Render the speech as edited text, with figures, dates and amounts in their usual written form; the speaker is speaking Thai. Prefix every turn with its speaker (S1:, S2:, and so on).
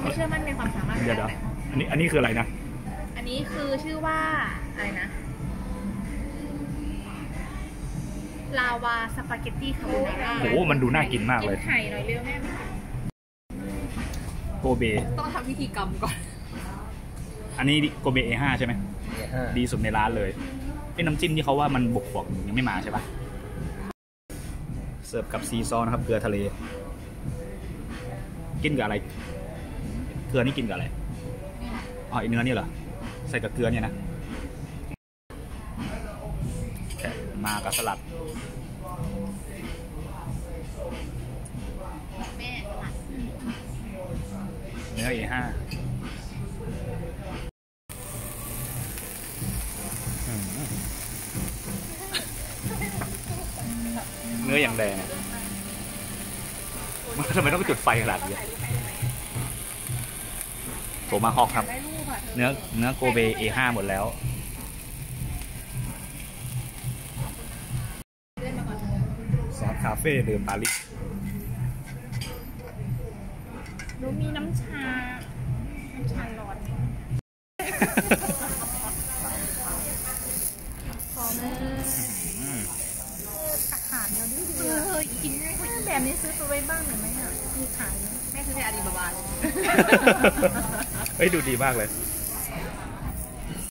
S1: เชื่อมั่นในความสามารถ
S2: เดี๋ยวอันนี้คืออะไรนะ
S1: อันนี้คือชื่อว่าอะไรนะลาวาสปาเกตตี้คาโบนาร่า
S2: โอ้มันดูน่ากินมากเลย
S1: ไข่หน่อยเร็วแม่
S2: โกเบ
S1: ต้องทำพิธีกรรมก่อน
S2: อันนี้โกเบ A5 ใช่ไหมดีสุดในร้านเลยเป็นน้ำจิ้มที่เขาว่ามันบวกยังไม่มาใช่ปะเสิร์ฟกับซีซอสนะครับเกลือทะเลกินกับอะไรเกลือนี่กินกับอะไรอ๋อเนื้อนี่เหรอใส่กับเกลือเนี่ยนะมากับสลัด
S1: แม่สลัด
S2: เนื้อ A5 เนื้ออย่างแดงทำไมต้องจุดไฟขนาดนี้โถมาฮอกครับเนื้อโกเบ A5 หมดแล้วซอสคาเฟ่เดิมปารีส
S1: หนูมีน้ำชาร้อนพอแม่อาหารเราดีกินง่ายแบบนี้ซื้อตัวไว้บ้างหรือไม่อ่ะมีขายแม่ซื้อในอาลีบาบาเลย
S2: เฮ้ยดูดีมากเลย